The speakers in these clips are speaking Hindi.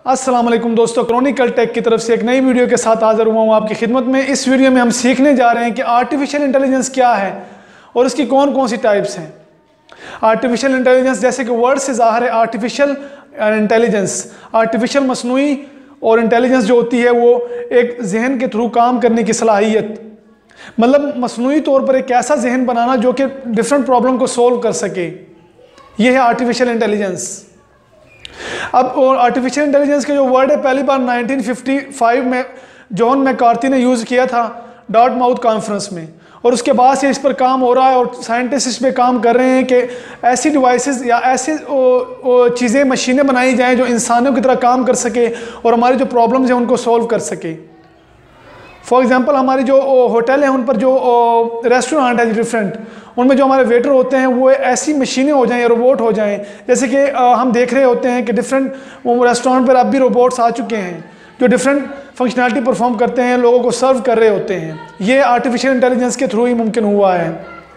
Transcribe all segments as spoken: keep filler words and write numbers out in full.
अस्सलाम वालेकुम दोस्तों, क्रॉनिकल टेक की तरफ से एक नई वीडियो के साथ हाजिर हुआ हूँ आपकी खिदमत में। इस वीडियो में हम सीखने जा रहे हैं कि आर्टिफिशियल इंटेलिजेंस क्या है और इसकी कौन कौन सी टाइप्स हैं। आर्टिफिशियल इंटेलिजेंस जैसे कि वर्ड से ज़ाहिर है, आर्टिफिशियल इंटेलिजेंस, आर्टिफिशियल मसनूई और इंटेलिजेंस जो होती है वो एक जहन के थ्रू काम करने की सलाहियत, मतलब मसनूई तौर पर एक ऐसा जहन बनाना जो कि डिफरेंट प्रॉब्लम को सोल्व कर सके, यह है आर्टिफिशियल इंटेलिजेंस। अब आर्टिफिशियल इंटेलिजेंस के जो वर्ड है पहली बार नाइनटीन फिफ्टी फाइव में जॉन मैकार्थी ने यूज़ किया था डार्टमाउथ कॉन्फ्रेंस में, और उसके बाद से इस पर काम हो रहा है और साइंटिस्ट इस पे काम कर रहे हैं कि ऐसी डिवाइसेस या ऐसी चीज़ें, मशीनें बनाई जाएं जो इंसानों की तरह काम कर सके और हमारी जो प्रॉब्लम्स हैं उनको सॉल्व कर सके। फॉर एग्जांपल हमारी जो होटल है उन पर जो रेस्टोरेंट है डिफरेंट, उनमें जो हमारे वेटर होते हैं वो ऐसी मशीनें हो जाएं या रोबोट हो जाएं, जैसे कि हम देख रहे होते हैं कि डिफरेंट रेस्टोरेंट पर अब भी रोबोट्स आ चुके हैं जो डिफरेंट फंक्शनैलिटी परफॉर्म करते हैं, लोगों को सर्व कर रहे होते हैं। ये आर्टिफिशियल इंटेलिजेंस के थ्रू ही मुमकिन हुआ है।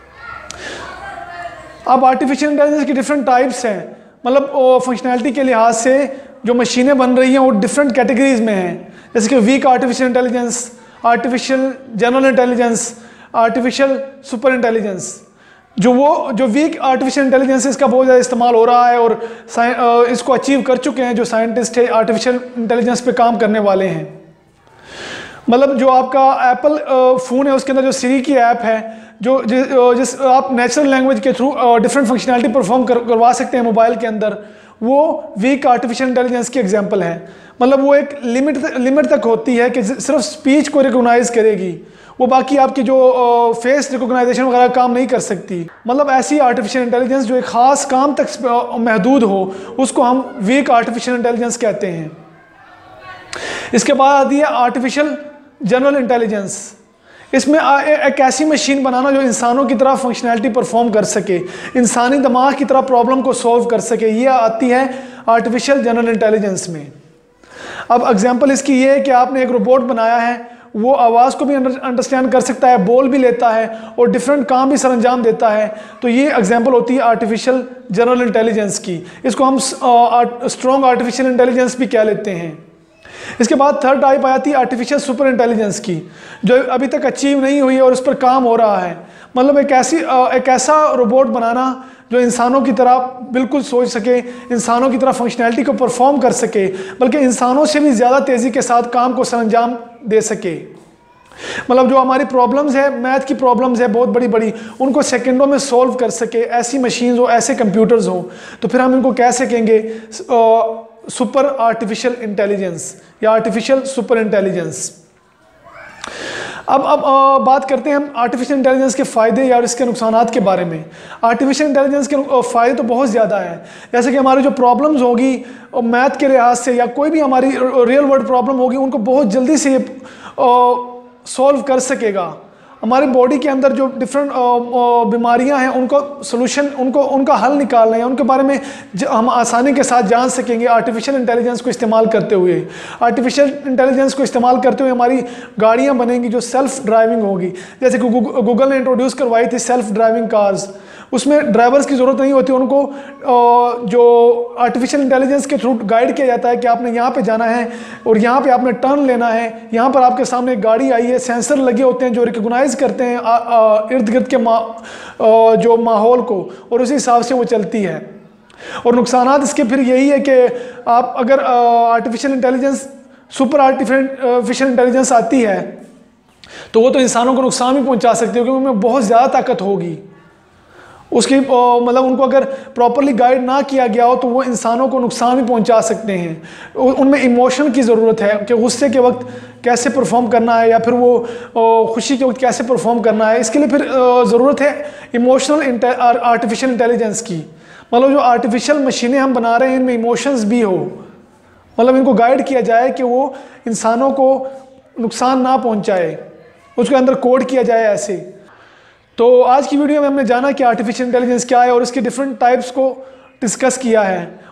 अब आर्टिफिशियल इंटेलिजेंस की डिफरेंट टाइप्स हैं, मतलब फंक्शनैलिटी के लिहाज से जो मशीनें बन रही हैं वो डिफरेंट कैटेगरीज में हैं, जैसे कि weak artificial intelligence, artificial general intelligence, artificial super intelligence. जो वो जो वीक आर्टिफिशियल इंटेलिजेंस इसका बहुत ज़्यादा इस्तेमाल हो रहा है और इसको अचीव कर चुके हैं जो साइंटिस्ट है आर्टिफिशियल इंटेलिजेंस पे काम करने वाले हैं। मतलब जो आपका एप्पल फ़ोन है उसके अंदर जो सीरी की ऐप है, जो जिस आप नेचुरल लैंग्वेज के थ्रू डिफरेंट फंक्शनैलिटी परफॉर्म कर, करवा सकते हैं मोबाइल के अंदर, वो वीक आर्टिफिशियल इंटेलिजेंस की एग्जांपल है। मतलब वो एक लिमिट लिमिट तक होती है कि सिर्फ स्पीच को रिकॉग्नाइज करेगी, वो बाकी आपकी जो फेस रिकॉग्नाइजेशन वगैरह काम नहीं कर सकती। मतलब ऐसी आर्टिफिशियल इंटेलिजेंस जो एक ख़ास काम तक महदूद हो, उसको हम वीक आर्टिफिशियल इंटेलिजेंस कहते हैं। इसके बाद आती है आर्टिफिशियल जनरल इंटेलिजेंस। इसमें एक ऐसी मशीन बनाना जो इंसानों की तरह फंक्शनैलिटी परफॉर्म कर सके, इंसानी दिमाग की तरह प्रॉब्लम को सॉल्व कर सके, ये आती है आर्टिफिशियल जनरल इंटेलिजेंस में। अब एग्जांपल इसकी ये है कि आपने एक रोबोट बनाया है, वो आवाज़ को भी अंडरस्टैंड कर सकता है, बोल भी लेता है और डिफरेंट काम भी सर अंजाम देता है, तो ये एग्जांपल होती है आर्टिफिशियल जनरल इंटेलिजेंस की। इसको हम स्ट्रॉन्ग आर्टिफिशियल इंटेलिजेंस भी कह लेते हैं। इसके बाद थर्ड टाइप आती है आर्टिफिशियल सुपर इंटेलिजेंस की, जो अभी तक अचीव नहीं हुई और उस पर काम हो रहा है। मतलब एक ऐसी एक ऐसा रोबोट बनाना जो इंसानों की तरह बिल्कुल सोच सके, इंसानों की तरह फंक्शनैलिटी को परफॉर्म कर सके, बल्कि इंसानों से भी ज़्यादा तेज़ी के साथ काम को सरअंजाम दे सके। मतलब जो हमारी प्रॉब्लम्स है, मैथ की प्रॉब्लम्स है बहुत बड़ी बड़ी, उनको सेकंडों में सॉल्व कर सके, ऐसी मशीन्स हो, ऐसे कंप्यूटर्स हो, तो फिर हम इनको कह सकेंगे सुपर आर्टिफिशियल इंटेलिजेंस या आर्टिफिशियल सुपर इंटेलिजेंस। अब अब आ, बात करते हैं हम आर्टिफिशियल इंटेलिजेंस के फ़ायदे या इसके नुकसानात के बारे में। आर्टिफिशियल इंटेलिजेंस के फ़ायदे तो बहुत ज़्यादा हैं, जैसे कि हमारी जो प्रॉब्लम्स होगी मैथ के लिहाज से या कोई भी हमारी रियल वर्ल्ड प्रॉब्लम होगी, उनको बहुत जल्दी से सॉल्व कर सकेगा। हमारी बॉडी के अंदर जो डिफरेंट बीमारियां हैं उनको सोल्यूशन, उनको उनका हल निकालना है, उनके बारे में हम आसानी के साथ जान सकेंगे आर्टिफिशियल इंटेलिजेंस को इस्तेमाल करते हुए। आर्टिफिशियल इंटेलिजेंस को इस्तेमाल करते हुए हमारी गाड़ियां बनेंगी जो सेल्फ ड्राइविंग होगी, जैसे कि गूगल ने इंट्रोड्यूस करवाई थी सेल्फ ड्राइविंग कार्स। उसमें ड्राइवर्स की ज़रूरत नहीं होती, उनको जो आर्टिफिशियल इंटेलिजेंस के थ्रू गाइड किया जाता है कि आपने यहाँ पे जाना है और यहाँ पे आपने टर्न लेना है, यहाँ पर आपके सामने एक गाड़ी आई है, सेंसर लगे होते हैं जो रिकॉग्नाइज करते हैं इर्द गिर्द के मा, आ, जो माहौल को, और उसी हिसाब से वो चलती है। और नुकसानात इसके फिर यही है कि आप अगर artificial intelligence super artificial intelligence आती है तो वो तो इंसानों को नुकसान भी पहुँचा सकती है, क्योंकि उनमें बहुत ज़्यादा ताकत होगी उसकी, मतलब उनको अगर प्रॉपरली गाइड ना किया गया हो तो वो इंसानों को नुकसान भी पहुंचा सकते हैं। उनमें इमोशन की ज़रूरत है कि गुस्से के वक्त कैसे परफॉर्म करना है या फिर वो खुशी के वक्त कैसे परफॉर्म करना है, इसके लिए फिर ज़रूरत है इमोशनल आर्टिफिशियल इंटेलिजेंस की। मतलब जो आर्टिफिशियल मशीनें हम बना रहे हैं इनमें इमोशंस भी हो, मतलब इनको गाइड किया जाए कि वो इंसानों को नुकसान ना पहुँचाए, उसके अंदर कोड किया जाए ऐसे। तो आज की वीडियो में हमने जाना कि आर्टिफिशियल इंटेलिजेंस क्या है और इसके डिफरेंट टाइप्स को डिस्कस किया है,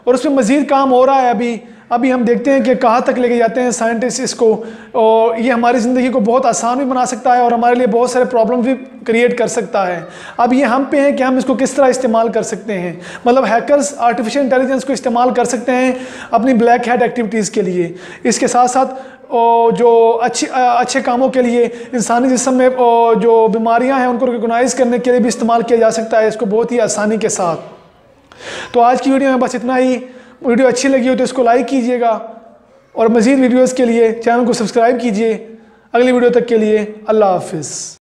और उस पर मज़ीद काम हो रहा है अभी अभी हम देखते हैं कि कहाँ तक लेके जाते हैं साइंटिस्ट इसको, और ये हमारी ज़िंदगी को बहुत आसान भी बना सकता है और हमारे लिए बहुत सारे प्रॉब्लम भी क्रिएट कर सकता है। अब ये हम पे है कि हम इसको किस तरह इस्तेमाल कर सकते हैं। मतलब हैकर्स आर्टिफिशियल इंटेलिजेंस को इस्तेमाल कर सकते हैं अपनी ब्लैक हैट एक्टिविटीज़ के लिए, इसके साथ साथ जो अच्छी अच्छे कामों के लिए, इंसानी जिस्म में जो बीमारियां हैं उनको रिकॉग्नाइज करने के लिए भी इस्तेमाल किया जा सकता है इसको बहुत ही आसानी के साथ। तो आज की वीडियो में बस इतना ही। वीडियो अच्छी लगी हो तो इसको लाइक कीजिएगा और मज़ीद वीडियोज़ के लिए चैनल को सब्सक्राइब कीजिए। अगली वीडियो तक के लिए अल्लाह हाफिज़।